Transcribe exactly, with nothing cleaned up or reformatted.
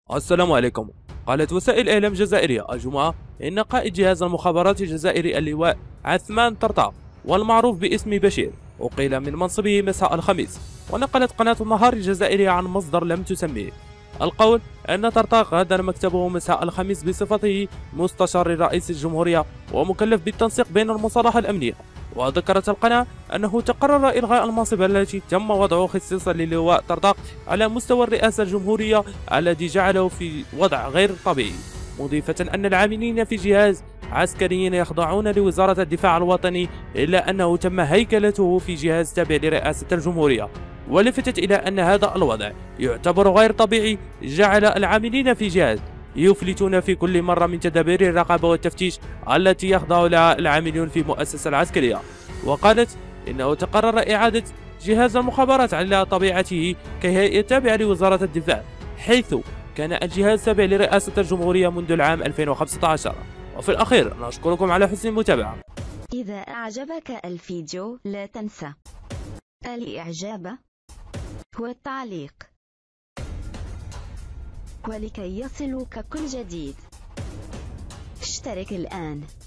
السلام عليكم. قالت وسائل إعلام جزائرية الجمعة إن قائد جهاز المخابرات الجزائري اللواء عثمان طرطاق والمعروف باسم بشير أقيل من منصبه مساء الخميس. ونقلت قناة النهار الجزائرية عن مصدر لم تسميه القول أن طرطاق غادر مكتبه مساء الخميس بصفته مستشار رئيس الجمهورية ومكلف بالتنسيق بين المصالح الأمنية. وذكرت القناة أنه تقرر إلغاء المنصب التي تم وضعه خصيصا للواء طرطاق على مستوى الرئاسة الجمهورية الذي جعله في وضع غير طبيعي، مضيفة أن العاملين في جهاز عسكريين يخضعون لوزارة الدفاع الوطني إلا أنه تم هيكلته في جهاز تابع لرئاسة الجمهورية. ولفتت إلى أن هذا الوضع يعتبر غير طبيعي جعل العاملين في جهاز يفلتون في كل مرة من تدابير الرقابة والتفتيش التي يخضع لها العاملون في المؤسسة العسكرية. وقالت إنه تقرر إعادة جهاز المخابرات على طبيعته كهيئة تابعة لوزارة الدفاع، حيث كان الجهاز تابع لرئاسة الجمهورية منذ العام ألفين وخمسة عشر. وفي الأخير نشكركم على حسن المتابعة. إذا أعجبك الفيديو لا تنسى الإعجاب والتعليق، ولكي يصلك كل جديد اشترك الآن.